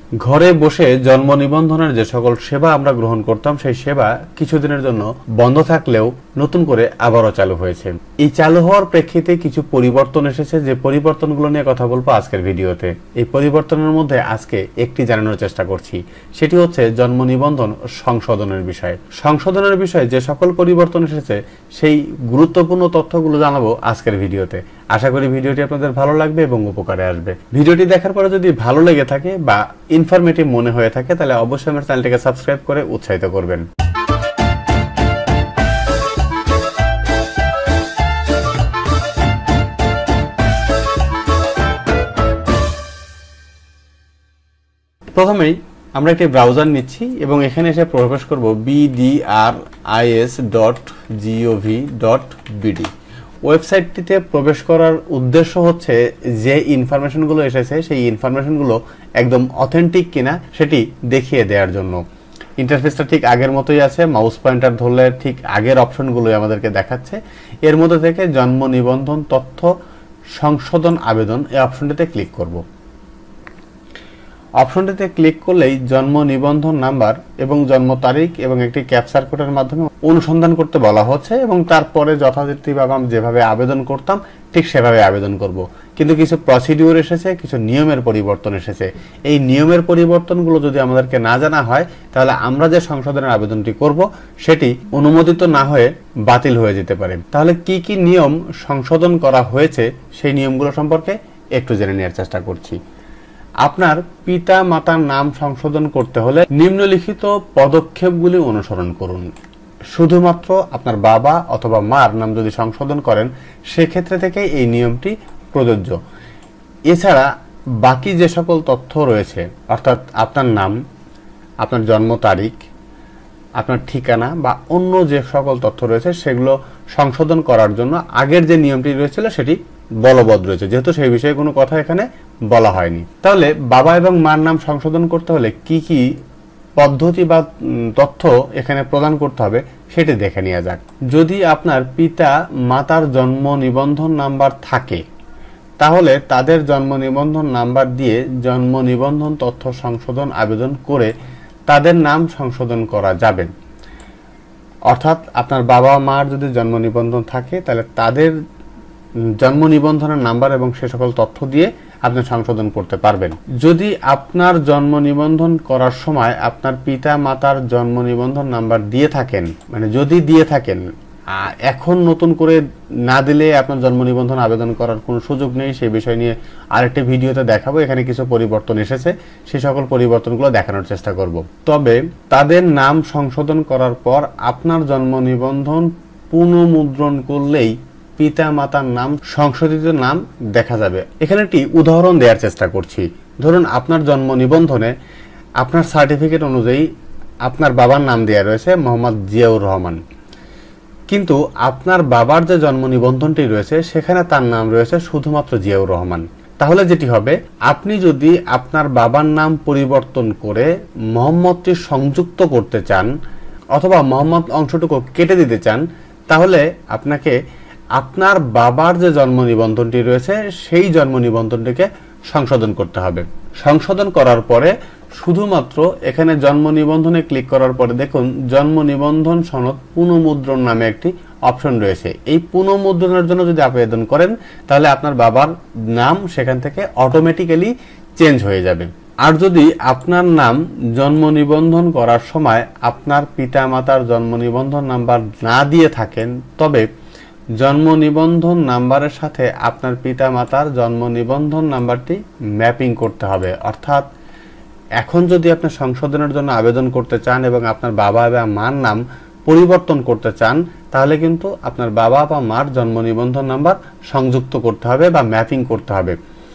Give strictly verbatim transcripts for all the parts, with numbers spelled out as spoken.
ঘরে বসে জন্ম নিবন্ধনের যে সকল সেবা আমরা গ্রহণ করতাম সেই সেবা কিছুদিনের জন্য বন্ধ থাকলেও নতুন করে আবারও চালু হয়েছে। এই চালু হওয়ার প্রেক্ষিতে কিছু পরিবর্তন এসেছে, যে পরিবর্তনগুলো নিয়ে কথা বলবো আজকের ভিডিওতে। এই পরিবর্তনের মধ্যে আজকে একটি জানানোর চেষ্টা করছি, সেটি হচ্ছে জন্ম নিবন্ধন সংশোধনের বিষয়। সংশোধনের বিষয়ে যে সকল পরিবর্তন এসেছে সেই গুরুত্বপূর্ণ তথ্যগুলো জানাবো আজকের ভিডিওতে। আশা করি ভিডিওটি আপনাদের ভালো লাগবে এবং উপকারে আসবে। ভিডিওটি দেখার পরে যদি ভালো লেগে থাকে বা ইনফরমেটিভ মনে হয়ে থাকে তাহলে অবশ্যই আমার চ্যানেলটিকে সাবস্ক্রাইব করে উৎসাহিত করবেন। প্রথমেই আমরা একটি ব্রাউজার নিচ্ছি এবং এখানে এসে প্রবেশ করব B D R I S dot G O V dot BD. ওয়েবসাইটটিতে প্রবেশ করার উদ্দেশ্য হচ্ছে যে ইনফরমেশনগুলো এসেছে সেই ইনফরমেশনগুলো একদম অথেন্টিক কিনা সেটি দেখিয়ে দেওয়ার জন্য। ইন্টারফেসটা ঠিক আগের মতোই আছে, মাউস পয়েন্টার ধরলে ঠিক আগের অপশনগুলোই আমাদেরকে দেখাচ্ছে। এর মধ্যে থেকে জন্ম নিবন্ধন তথ্য সংশোধন আবেদন এই অপশনটিতে ক্লিক করব। অপশনটিতে ক্লিক করলেই জন্ম নিবন্ধন নাম্বার এবং জন্ম তারিখ এবং একটি ক্যাপচার কোডের মাধ্যমে অনুসন্ধান করতে বলা হচ্ছে এবং তারপরে যথারীতিভাবে আমি যেভাবে আবেদন করতাম ঠিক সেভাবে আবেদন করব। কিন্তু কিছু প্রসিডিউর এসেছে, কিছু নিয়মের পরিবর্তন এসেছে। এই নিয়মের পরিবর্তনগুলো যদি আমাদেরকে না জানা হয় তাহলে আমরা যে সংশোধনের আবেদনটি করব সেটি অনুমোদিত না হয়ে বাতিল হয়ে যেতে পারে। তাহলে কি কি নিয়ম সংশোধন করা হয়েছে সেই নিয়মগুলো সম্পর্কে একটু জেনে নেওয়ার চেষ্টা করছি। আপনার পিতা মাতার নাম সংশোধন করতে হলে নিম্নলিখিত পদক্ষেপগুলি অনুসরণ করুন। শুধুমাত্র আপনার বাবা অথবা মার নাম যদি সংশোধন করেন সেক্ষেত্রে থেকে এই নিয়মটি প্রযোজ্য। এছাড়া বাকি যে সকল তথ্য রয়েছে অর্থাৎ আপনার নাম, আপনার জন্ম তারিখ, আপনার ঠিকানা বা অন্য যে সকল তথ্য রয়েছে সেগুলো সংশোধন করার জন্য আগের যে নিয়মটি রয়েছিল সেটি বলবৎ রয়েছে, যেহেতু সেই বিষয়ে কোনো কথা এখানে বলা হয়নি। তাহলে বাবা এবং মার নাম সংশোধন করতে হলে কি কি পদ্ধতি বা তথ্য এখানে প্রদান করতে হবে সেটি দেখে নেওয়া যাক। যদি আপনার পিতা মাতার জন্ম নিবন্ধন নাম্বার থাকে তাহলে তাদের জন্ম নিবন্ধন নাম্বার দিয়ে জন্ম নিবন্ধন তথ্য সংশোধন আবেদন করে তাদের নাম সংশোধন করা যাবে। অর্থাৎ আপনার বাবা মার যদি জন্ম নিবন্ধন থাকে তাহলে তাদের জন্ম নিবন্ধনের নাম্বার এবং সে সকল তথ্য দিয়ে আপনি সংশোধন করতে পারবেন। যদি আপনার জন্ম নিবন্ধন করার সময় আপনার পিতা মাতার জন্ম নিবন্ধন নাম্বার দিয়ে থাকেন, মানে যদি দিয়ে থাকেন, এখন নতুন করে না দিলে আপনার জন্ম নিবন্ধন আবেদন করার কোনো সুযোগ নেই। সেই বিষয় নিয়ে আরেকটি ভিডিওতে দেখাবো। এখানে কিছু পরিবর্তন এসেছে, সেই সকল পরিবর্তনগুলো দেখানোর চেষ্টা করব। তবে তাদের নাম সংশোধন করার পর আপনার জন্ম নিবন্ধন পুনঃমুদ্রণ করলেই পিতা মাতার নাম সংশোধিত নাম দেখা যাবে। এখানে একটি উদাহরণ দেওয়ার চেষ্টা করছি। ধরুন আপনার জন্ম নিবন্ধনে আপনার সার্টিফিকেট অনুযায়ী আপনার বাবার নাম দেওয়া রয়েছে মোহাম্মদ জিয়াউর রহমান, কিন্তু আপনার বাবার যে জন্ম নিবন্ধনটি রয়েছে সেখানে তার নাম রয়েছে শুধুমাত্র জিয়াউর রহমান। তাহলে যেটি হবে, আপনি যদি আপনার বাবার নাম পরিবর্তন করে মোহাম্মদটি সংযুক্ত করতে চান অথবা মোহাম্মদ অংশটুকু কেটে দিতে চান তাহলে আপনাকে আপনার বাবার যে জন্ম নিবন্ধনটি রয়েছে সেই জন্ম নিবন্ধনটিকে সংশোধন করতে হবে। সংশোধন করার পরে শুধুমাত্র এখানে জন্ম নিবন্ধনে ক্লিক করার পরে দেখুন জন্ম নিবন্ধন সনদ পুনঃমুদ্রণ নামে একটি অপশন রয়েছে। এই পুনঃমুদ্রণের জন্য যদি আবেদন করেন তাহলে আপনার বাবার নাম সেখান থেকে অটোমেটিক্যালি চেঞ্জ হয়ে যাবে। আর যদি আপনার নাম জন্ম নিবন্ধন করার সময় আপনার পিতা মাতার জন্ম নিবন্ধন নাম্বার না দিয়ে থাকেন তবে জন্ম নিবন্ধন নাম্বারের সাথে আপনার পিতা মাতার জন্ম নিবন্ধন নাম্বারটি ম্যাপিং করতে হবে। অর্থাৎ এখন যদি আপনি সংশোধনের জন্য আবেদন করতে চান এবং আপনার বাবা বা মার নাম পরিবর্তন করতে চান তাহলে কিন্তু আপনার বাবা বা মার জন্ম নিবন্ধন নাম্বার সংযুক্ত করতে হবে বা ম্যাপিং করতে হবে।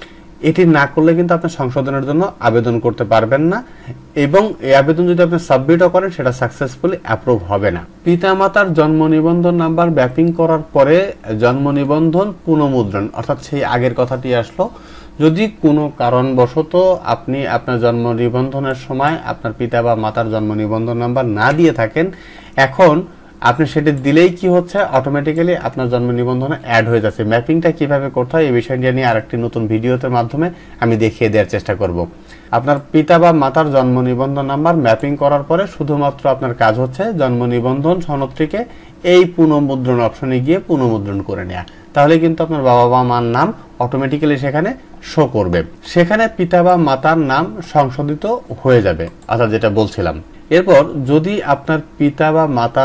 এটি না করলে কিন্তু আপনি সংশোধনের জন্য আবেদন করতে পারবেন না এবং এই আবেদন যদি আপনি সাবমিটও করেন সেটা সাকসেসফুলি অ্যাপ্রুভ হবে না। পিতামাতার জন্ম নিবন্ধন নাম্বার ম্যাপিং করার পরে জন্ম নিবন্ধন পুনঃমুদ্রণ অর্থাৎ সেই আগের কথাটি আসলো। যদি কোনো কারণবশত আপনি আপনার জন্ম নিবন্ধনের সময় আপনার পিতা বা মাতার জন্ম নিবন্ধন নাম্বার না দিয়ে থাকেন, এখন আপনি সেটি দিলেই কি হচ্ছে অটোমেটিক্যালি আপনার জন্ম নিবন্ধনে অ্যাড হয়ে যাচ্ছে। ম্যাপিংটা কিভাবে করতে হয় এই বিষয়টি নিয়ে আরেকটি নতুন ভিডিওতে মাধ্যমে আমি দেখিয়ে দেওয়ার চেষ্টা করব। আপনার পিতা বা মাতার জন্ম নিবন্ধন নাম্বার ম্যাপিং করার পরে শুধুমাত্র আপনার কাজ হচ্ছে জন্ম নিবন্ধন সনদটিকে এই পুনঃমুদ্রণ অপশনে গিয়ে পুনঃমুদ্রণ করে নেওয়া। তাহলে কিন্তু আপনার বাবা বা মার নাম অটোমেটিক্যালি সেখানে শো করবে, সেখানে পিতা বা মাতার নাম সংশোধিত হয়ে যাবে, অর্থাৎ যেটা বলছিলাম। এরপর যদি আপনার পিতা বা মাতার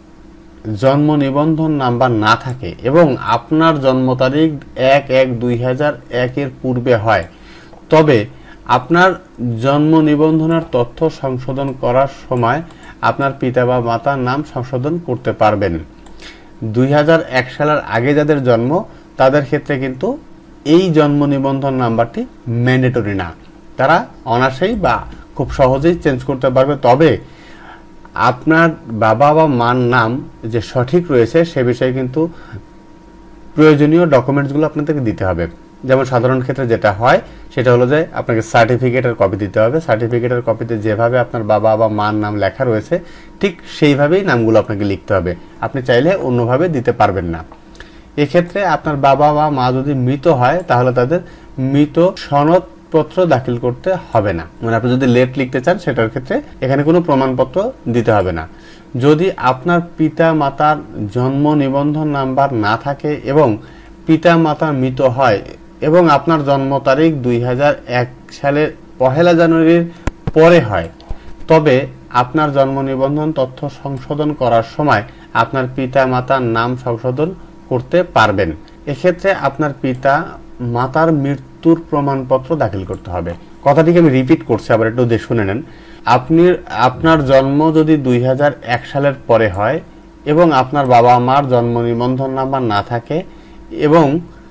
জন্ম নিবন্ধন নাম্বার না থাকে এবং আপনার জন্ম তারিখ এক এক দুই হাজার একের পূর্বে হয়, তবে আপনার জন্ম নিবন্ধনের তথ্য সংশোধন করার সময় আপনার পিতা বা মাতার নাম সংশোধন করতে পারবেন। দুই হাজার এক সালের আগে যাদের জন্ম তাদের ক্ষেত্রে কিন্তু এই জন্ম নিবন্ধন নাম্বারটি ম্যান্ডেটরি না, তারা অনায়াসেই বা খুব সহজেই চেঞ্জ করতে পারবে। তবে আপনার বাবা বা মার নাম যে সঠিক রয়েছে সে বিষয়ে কিন্তু প্রয়োজনীয় ডকুমেন্টসগুলো আপনাদেরকে দিতে হবে। যেমন সাধারণ ক্ষেত্রে যেটা হয় সেটা হলো যে আপনাকে সার্টিফিকেটের কপি দিতে হবে। সার্টিফিকেটের কপিতে যেভাবে আপনার বাবা বা মার নাম লেখা রয়েছে ঠিক সেইভাবেই নামগুলো আপনাকে লিখতে হবে, আপনি চাইলে অন্যভাবে দিতে পারবেন না। এক্ষেত্রে আপনার বাবা বা মা যদি মৃত হয় তাহলে তাদের মৃত সনদপত্র দাখিল করতে হবে না, মানে আপনি যদি লেট লিখতে চান সেটার ক্ষেত্রে এখানে কোনো প্রমাণপত্র দিতে হবে না। যদি আপনার পিতা মাতার জন্ম নিবন্ধন নাম্বার না থাকে এবং পিতা মাতা মৃত হয় এবং আপনার জন্ম তারিখ দুই হাজার এক সালের পহেলা জানুয়ারির পরে হয়, তবে আপনার জন্ম নিবন্ধন তথ্য সংশোধন করার সময় আপনার পিতা মাতার নাম সংশোধন করতে পারবেন। এক্ষেত্রে আপনার পিতা মাতার মৃত্যুর প্রমাণপত্র দাখিল করতে হবে। কথাটিকে আমি রিপিট করছি, আবার একটু দেখে শুনে নেন। আপনি আপনার জন্ম যদি দুই হাজার এক সালের পরে হয় এবং আপনার বাবা মার জন্ম নিবন্ধন নাম্বার না থাকে এবং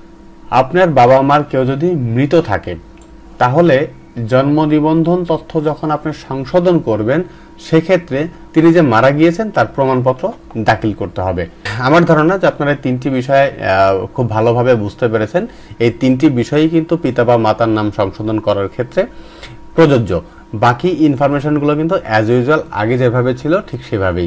আপনার বাবা মার কেউ যদি মৃত থাকে, তাহলে জন্ম নিবন্ধন তথ্য যখন আপনি সংশোধন করবেন সেক্ষেত্রে তিনি যে মারা গিয়েছেন তার প্রমাণপত্র দাখিল করতে হবে। আমার ধারণা যে আপনারা তিনটি বিষয় খুব ভালোভাবে বুঝতে পেরেছেন। এই তিনটি বিষয়ই কিন্তু পিতা বা মাতার নাম সংশোধন করার ক্ষেত্রে প্রযোজ্য। বাকি ইনফরমেশনগুলো কিন্তু অ্যাজ ইউজুয়াল আগে যেভাবে ছিল ঠিক সেভাবেই।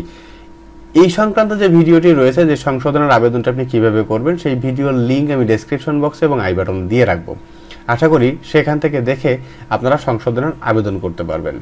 এই সংক্রান্ত যে ভিডিওটি রয়েছে, যে সংশোধনের আবেদনটা আপনি কিভাবে করবেন, সেই ভিডিওর লিঙ্ক আমি ডেসক্রিপশন বক্সে এবং আই বাটন দিয়ে রাখবো। আশা করি সেখান থেকে দেখে আপনারা সংশোধনের আবেদন করতে পারবেন।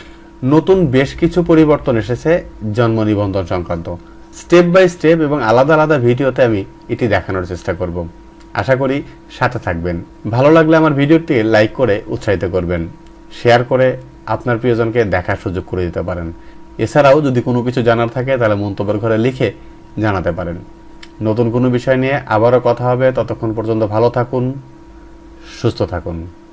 নতুন বেশ কিছু পরিবর্তন এসেছে জন্ম নিবন্ধন সংক্রান্ত। স্টেপ বাই স্টেপ এবং আলাদা আলাদা ভিডিওতে আমি এটি দেখানোর চেষ্টা করব। আশা করি সাথে থাকবেন। ভালো লাগলে আমার ভিডিওটি লাইক করে উৎসাহিত করবেন, শেয়ার করে আপনার প্রিয়জনকে দেখার সুযোগ করে দিতে পারেন। এছাড়াও যদি কোনো কিছু জানার থাকে তাহলে মন্তব্যের ঘরে লিখে জানাতে পারেন। নতুন কোনো বিষয় নিয়ে আবারও কথা হবে। ততক্ষণ পর্যন্ত ভালো থাকুন, সুস্থ থাকুন।